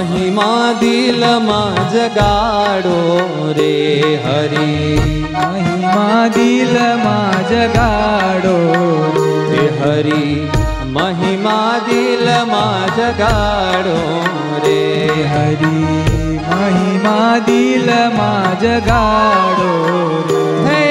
महिमा दिल में जगाड़ो रे हरि, महिमा दिल में जगाड़ो रे हरि, महिमा दिल में जगाड़ो रे हरि, महिमा दिल में जगाड़ो रे।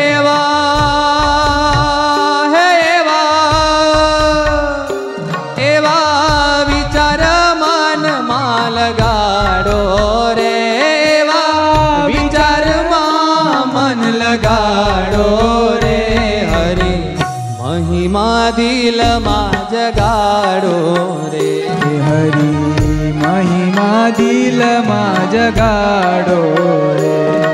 एवा विचार मन में लगाड़ो रे, एवा विचार मन लगाड़ो रे हरि, महिमा दिल में जगाड़ो रे हरि, महिमा दिल में जगाड़ो रे।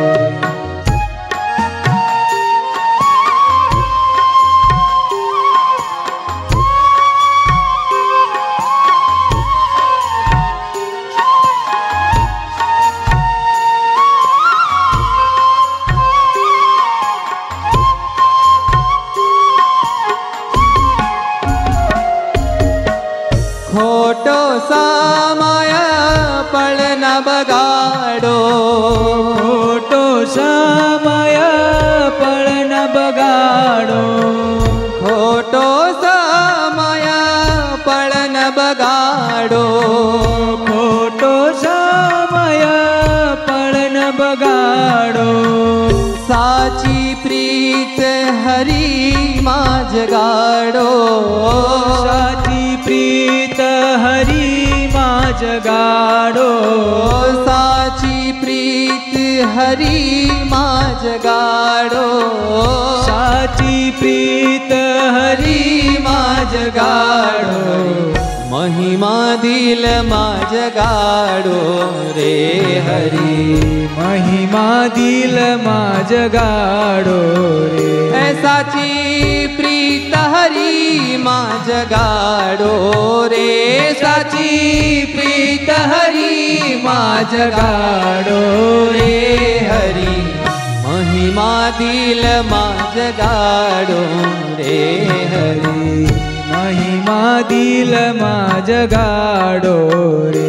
खोटो समय पल न बगाड़ो, खोटो समय पल न बगाड़ो, खोटो समय पल न बगाड़ो, खोटो समय पल न बगाड़ो। साची प्रीत हरि मां जगाड़ो, साची प्रीत हरि मां जगाड़ो, साची प्रीत हरि मां जगाड़ो, साची प्रीत हरि मां जगाड़ो। महिमा दिल में जगाड़ो रे हरि, महिमा दिल में जगाड़ो रे। साची प्रीत हरि मां जगाड़ो रे, साची प्रीत हरि मां जगाड़ो रे हरि, महिमा दिल में जगाड़ो रे हरि, महिमा दिल में जगाड़ो रे।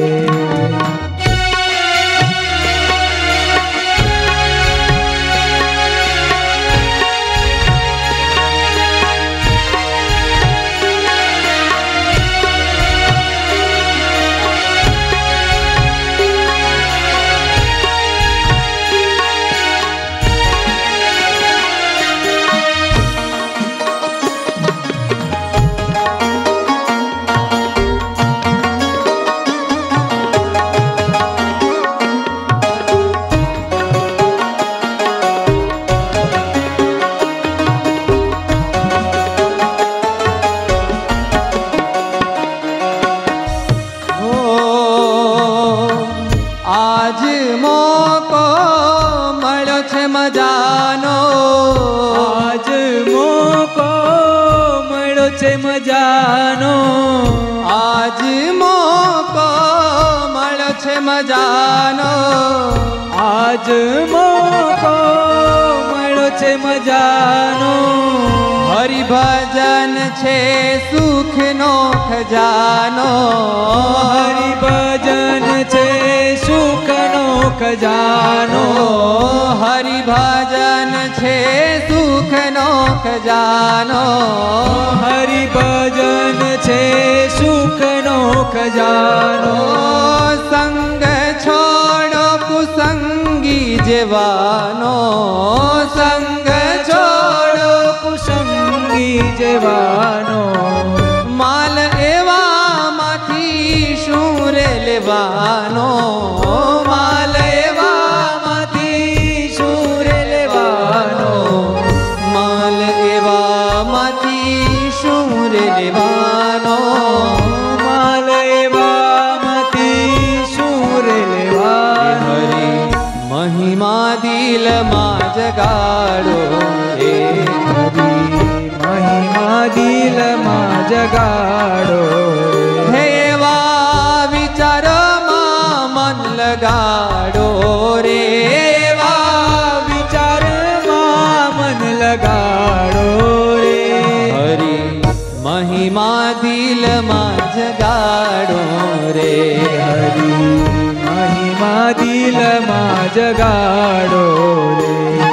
आज मोको मळ्यो छे मजानो, आज मोको मळ्यो छे मजानो, आज मोको मळ्यो छे मजानो, आज मोको मळ्यो छे मजानो। हरि भजन छे सुखनो खजानो, हरि भजन छे सुखनो खजानो, हरि भजन छे सुखनो खजानो, हरि भजन छे सुखनो खजानो। संग छोड़ो कुसंगी जेवानो, संग छोड़ो कुसंगी जेवानो। माल एवा माथी शूर लेवानो, माल एवा माथी शूर लेवानो, माल एवा माथी शूर लेवानो, माल एवा माथी शूर लेवानो। हरि महिमा दिल में जगाड़ो रे हरि, महिमा दिल में जगाड़ो रे। हेवा विचार में मन लगाड़ो रे, एवा विचार में मन लगाड़ो रे। हरि महिमा दिल में जगाड़ो रे हरि, જગાડો રે.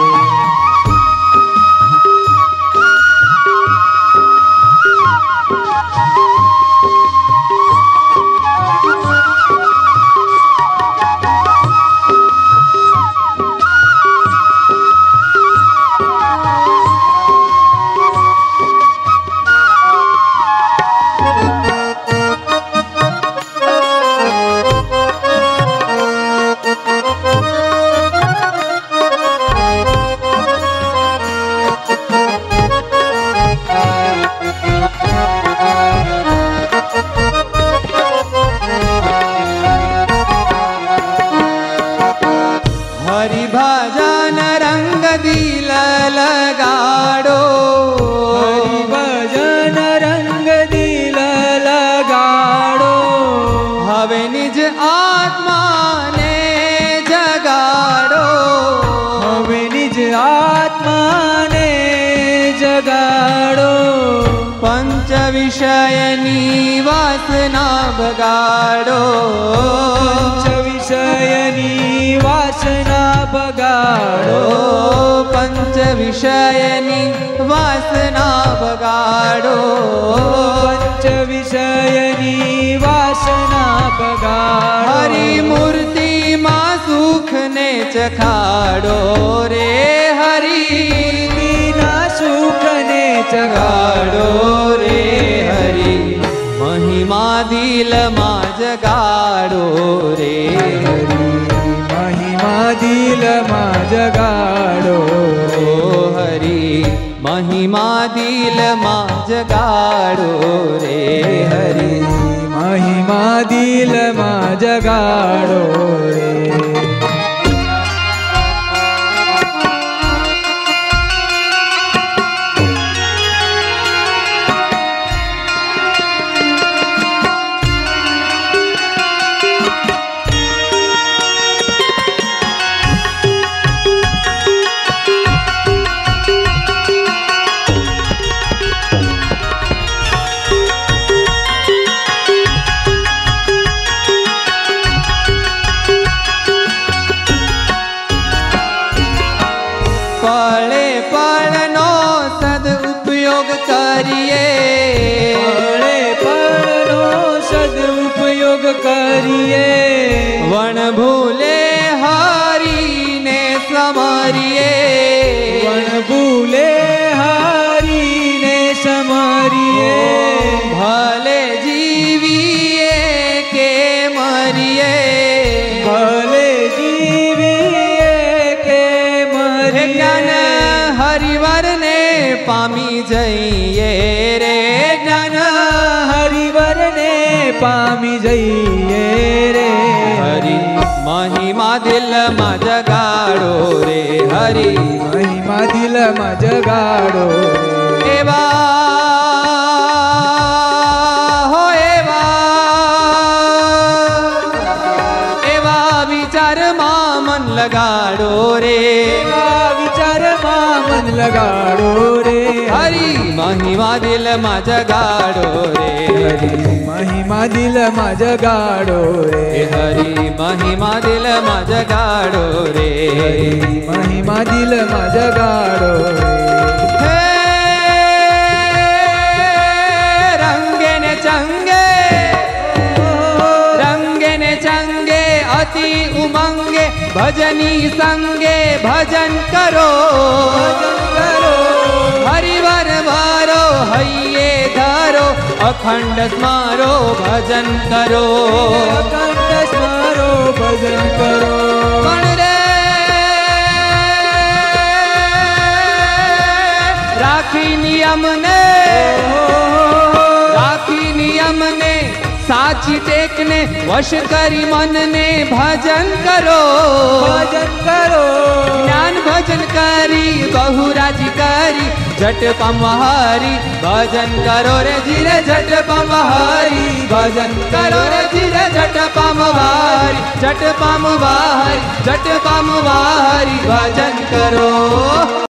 हरि भजन रंग दिल लगाड़ो, હરિ ભજન રંગ દિલ લગાડો. हवे निज आत्मा ने जगाड़ो, હવે નિજ આત્માને જગાડો. पंच विषयनी वासना बगाड़ो, પંચ વિષયની વાસના બગાડો. पंच विषयनी वासना बगाड़ो, પંચ વિષયની વાસના બગાડો. हरि मूर्ति मां सुख ने चखाड़ो रे, हरि મૂર્તિના સુખને जगाड़ो જગાડો रे, हरि महिमा दिल मां जगाड़ो रे, મહિમા દિલમાં જગાડો રે. ओ हरि महिमा दिल मां जगाड़ो रे, हरि મહિમા દિલમાં જગાડો રે. पले पलनो सद उपयोग करिए, પળે પળનો સદુપયોગ કરીએ. वण भूले हरि ने समरिए, વણ ભૂલે હારીને સમરીએ. भले जीविए के मरिए, ભલે જીવીએ કે हे ज्ञान મરીએ. हरिवर ने पामी जइए रे, ज्ञान હરિવરને પામી જઈએ રે. हरि महिमा दिल मां जगाड़ो रे, हरि મહિમા દિલમાં જગાડો રે. एवा हो एवा, एवा विचार मां मन लगाड़ो रे, એવા વિચારમાં મન લગાડો રે. हरि महिमा दिल मां जगाड़ो रे, हरि મહિમા દિલમાં જગાડો રે. हरि महिमा दिल मां जगाड़ो रे, મહિમા દિલમાં જગાડો રે. हे रंगे ने चंगे, रंगे ने चंगे अति उमंगे, भजनी संगे भजन करो, કરો हरिवर वारो हइये धरो, अखंड स्मारो भजन करो, અખંડ સ્મરો ભજન કરો. पण रे राखी नियम ने, राखी नियम ने साची टेक ने वश करी मन ने भजन करो, ભજન કરો ज्ञान भजन करी बहुराजी करी झट पमहारी भजन करो रे धीरे झट पमहारी भजन करो रे धीरे झट पमहारी झट पमहारी झट पमहारी भजन करो।